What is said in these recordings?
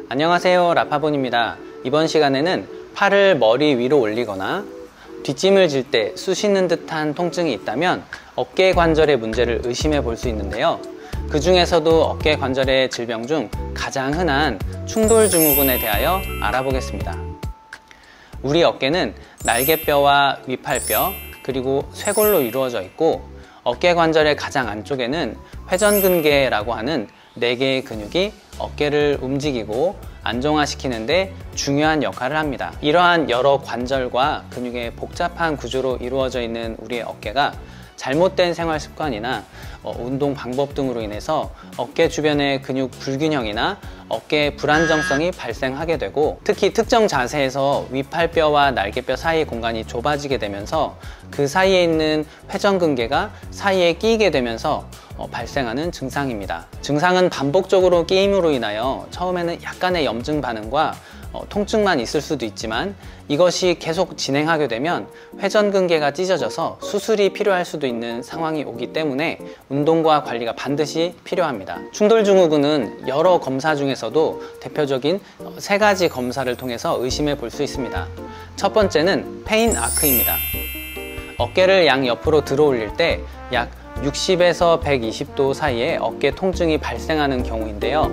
안녕하세요, 라파본입니다. 이번 시간에는 팔을 머리 위로 올리거나 뒷짐을 질 때 쑤시는 듯한 통증이 있다면 어깨 관절의 문제를 의심해 볼 수 있는데요. 그 중에서도 어깨 관절의 질병 중 가장 흔한 충돌증후군에 대하여 알아보겠습니다. 우리 어깨는 날개뼈와 위팔뼈 그리고 쇄골로 이루어져 있고, 어깨 관절의 가장 안쪽에는 회전근개라고 하는 4개의 근육이 어깨를 움직이고 안정화시키는 데 중요한 역할을 합니다. 이러한 여러 관절과 근육의 복잡한 구조로 이루어져 있는 우리의 어깨가 잘못된 생활 습관이나 운동 방법 등으로 인해서 어깨 주변의 근육 불균형이나 어깨의 불안정성이 발생하게 되고, 특히 특정 자세에서 위팔뼈와 날개뼈 사이 공간이 좁아지게 되면서 그 사이에 있는 회전근개가 사이에 끼이게 되면서 발생하는 증상입니다. 증상은 반복적으로 끼임으로 인하여 처음에는 약간의 염증 반응과 통증만 있을 수도 있지만, 이것이 계속 진행하게 되면 회전근개가 찢어져서 수술이 필요할 수도 있는 상황이 오기 때문에 운동과 관리가 반드시 필요합니다. 충돌증후군은 여러 검사 중에서도 대표적인 3가지 검사를 통해서 의심해 볼 수 있습니다. 첫 번째는 페인 아크입니다. 어깨를 양옆으로 들어 올릴 때 약 60에서 120도 사이에 어깨 통증이 발생하는 경우인데요.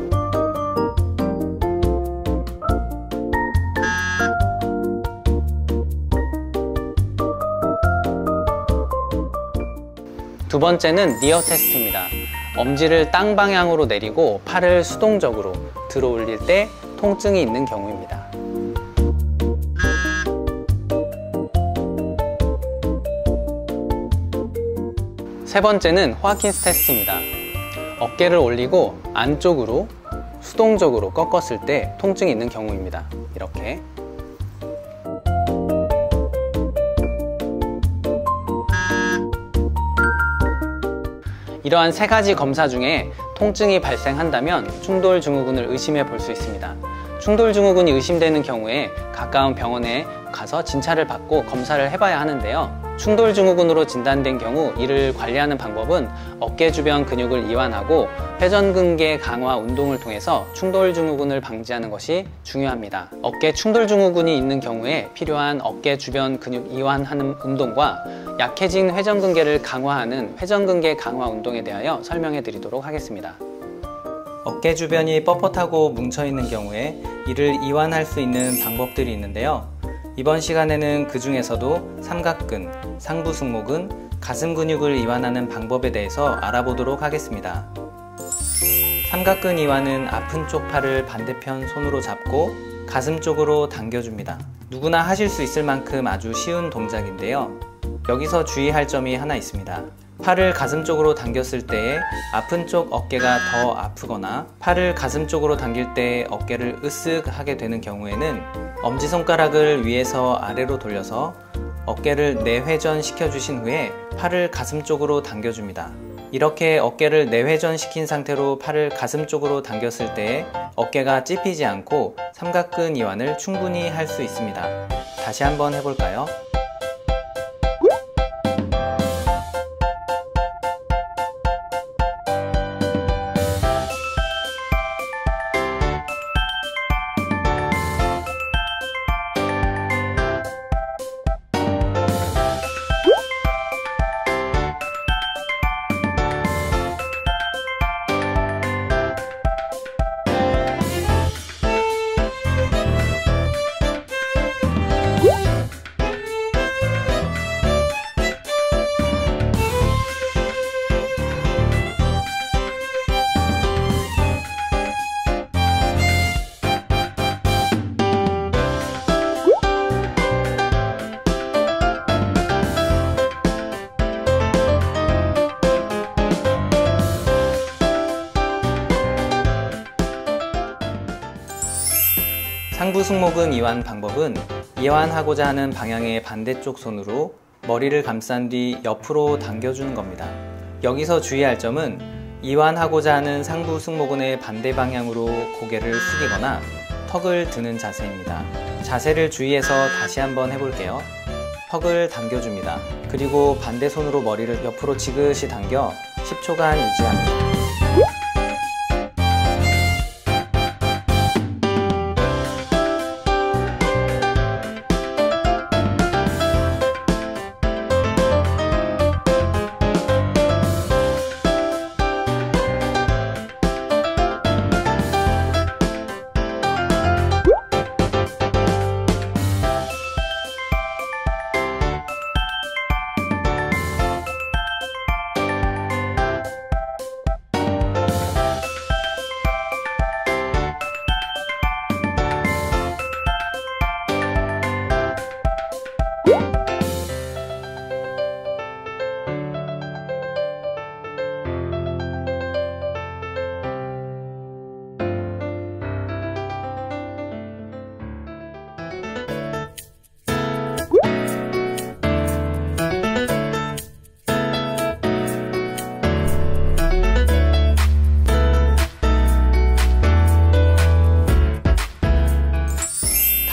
두 번째는 니어 테스트입니다. 엄지를 땅 방향으로 내리고 팔을 수동적으로 들어 올릴 때 통증이 있는 경우입니다. 세 번째는 호아킨스 테스트입니다. 어깨를 올리고 안쪽으로 수동적으로 꺾었을 때 통증이 있는 경우입니다. 이렇게. 이러한 3가지 검사 중에 통증이 발생한다면 충돌증후군을 의심해 볼 수 있습니다. 충돌증후군이 의심되는 경우에 가까운 병원에 가서 진찰을 받고 검사를 해봐야 하는데요. 충돌증후군으로 진단된 경우 이를 관리하는 방법은 어깨 주변 근육을 이완하고 회전근개 강화 운동을 통해서 충돌증후군을 방지하는 것이 중요합니다. 어깨 충돌증후군이 있는 경우에 필요한 어깨 주변 근육 이완하는 운동과 약해진 회전근개를 강화하는 회전근개 강화 운동에 대하여 설명해 드리도록 하겠습니다. 어깨 주변이 뻣뻣하고 뭉쳐있는 경우에 이를 이완할 수 있는 방법들이 있는데요. 이번 시간에는 그 중에서도 삼각근, 상부승모근, 가슴 근육을 이완하는 방법에 대해서 알아보도록 하겠습니다. 삼각근 이완은 아픈 쪽 팔을 반대편 손으로 잡고 가슴 쪽으로 당겨줍니다. 누구나 하실 수 있을 만큼 아주 쉬운 동작인데요. 여기서 주의할 점이 하나 있습니다. 팔을 가슴 쪽으로 당겼을 때에 아픈 쪽 어깨가 더 아프거나 팔을 가슴 쪽으로 당길 때 어깨를 으쓱 하게 되는 경우에는 엄지손가락을 위에서 아래로 돌려서 어깨를 내회전 시켜주신 후에 팔을 가슴 쪽으로 당겨줍니다. 이렇게 어깨를 내회전 시킨 상태로 팔을 가슴 쪽으로 당겼을 때에 어깨가 찝히지 않고 삼각근 이완을 충분히 할 수 있습니다. 다시 한번 해볼까요? 상부승모근 이완 방법은 이완하고자 하는 방향의 반대쪽 손으로 머리를 감싼 뒤 옆으로 당겨주는 겁니다. 여기서 주의할 점은 이완하고자 하는 상부승모근의 반대 방향으로 고개를 숙이거나 턱을 드는 자세입니다. 자세를 주의해서 다시 한번 해볼게요. 턱을 당겨줍니다. 그리고 반대 손으로 머리를 옆으로 지그시 당겨 10초간 유지합니다.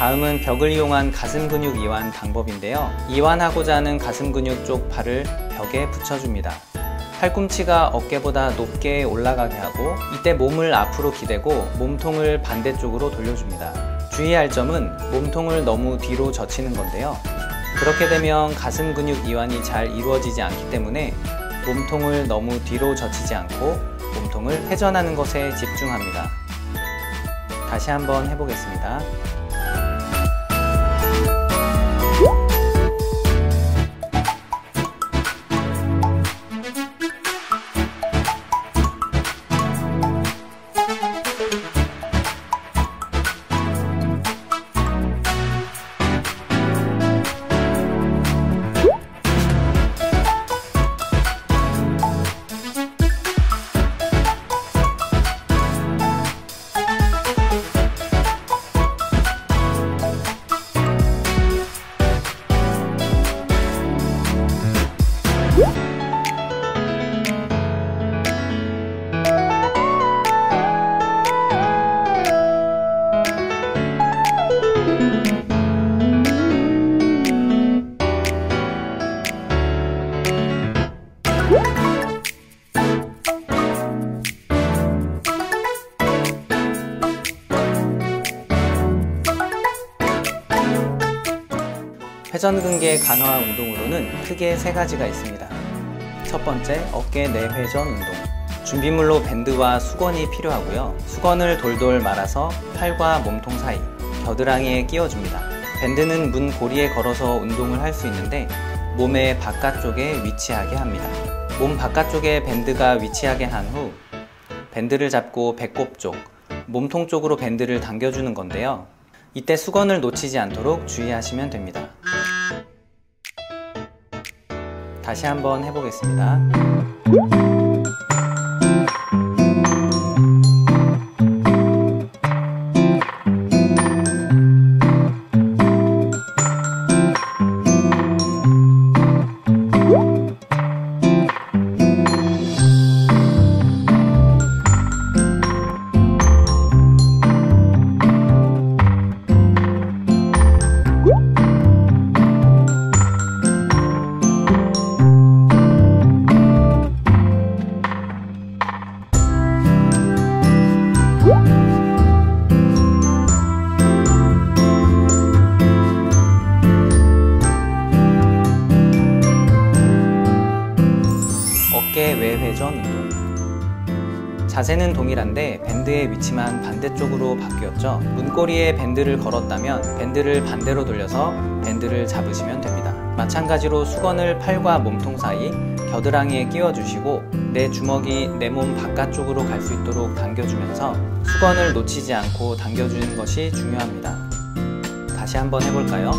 다음은 벽을 이용한 가슴 근육 이완 방법인데요. 이완하고자 하는 가슴 근육 쪽 발을 벽에 붙여줍니다. 팔꿈치가 어깨보다 높게 올라가게 하고, 이때 몸을 앞으로 기대고 몸통을 반대쪽으로 돌려줍니다. 주의할 점은 몸통을 너무 뒤로 젖히는 건데요. 그렇게 되면 가슴 근육 이완이 잘 이루어지지 않기 때문에 몸통을 너무 뒤로 젖히지 않고 몸통을 회전하는 것에 집중합니다. 다시 한번 해보겠습니다. 회전근개 강화 운동으로는 크게 3가지가 있습니다. 첫 번째, 어깨 내회전 운동. 준비물로 밴드와 수건이 필요하고요. 수건을 돌돌 말아서 팔과 몸통 사이, 겨드랑이에 끼워줍니다. 밴드는 문 고리에 걸어서 운동을 할 수 있는데 몸의 바깥쪽에 위치하게 합니다. 몸 바깥쪽에 밴드가 위치하게 한 후 밴드를 잡고 배꼽 쪽, 몸통 쪽으로 밴드를 당겨주는 건데요. 이때 수건을 놓치지 않도록 주의하시면 됩니다. 다시 한번 해보겠습니다. 어깨 외회전 운동. 자세는 동일한데 밴드의 위치만 반대쪽으로 바뀌었죠. 문고리에 밴드를 걸었다면 밴드를 반대로 돌려서 밴드를 잡으시면 됩니다. 마찬가지로 수건을 팔과 몸통 사이, 겨드랑이에 끼워주시고 내 주먹이 내 몸 바깥쪽으로 갈 수 있도록 당겨주면서 수건을 놓치지 않고 당겨주는 것이 중요합니다. 다시 한번 해볼까요?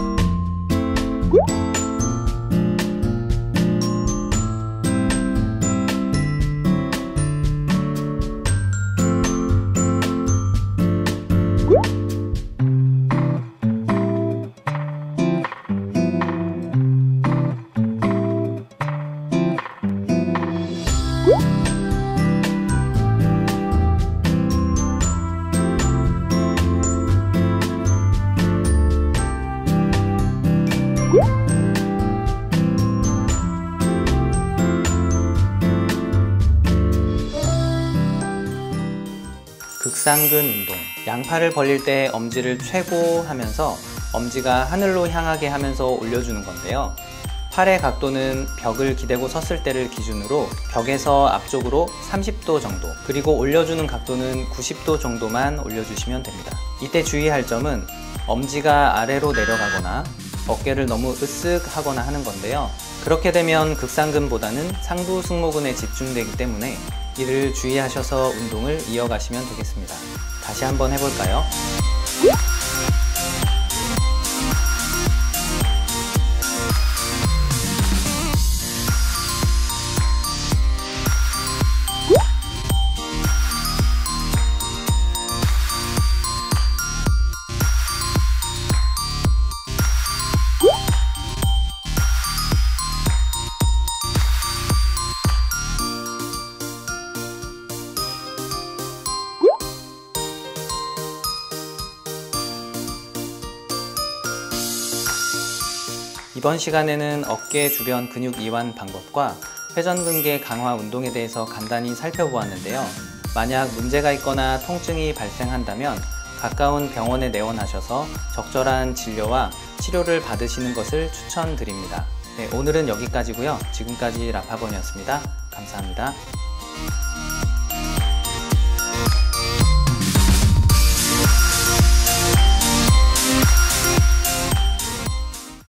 극상근 운동. 양팔을 벌릴 때 엄지를 최고 하면서 엄지가 하늘로 향하게 하면서 올려주는 건데요. 팔의 각도는 벽을 기대고 섰을 때를 기준으로 벽에서 앞쪽으로 30도 정도, 그리고 올려주는 각도는 90도 정도만 올려주시면 됩니다. 이때 주의할 점은 엄지가 아래로 내려가거나 어깨를 너무 으쓱 하거나 하는 건데요. 그렇게 되면 극상근보다는 상부 승모근에 집중되기 때문에 이를 주의하셔서 운동을 이어가시면 되겠습니다. 다시 한번 해볼까요? 이번 시간에는 어깨 주변 근육 이완 방법과 회전근개 강화 운동에 대해서 간단히 살펴보았는데요. 만약 문제가 있거나 통증이 발생한다면 가까운 병원에 내원하셔서 적절한 진료와 치료를 받으시는 것을 추천드립니다. 네, 오늘은 여기까지고요. 지금까지 라파건이었습니다. 감사합니다.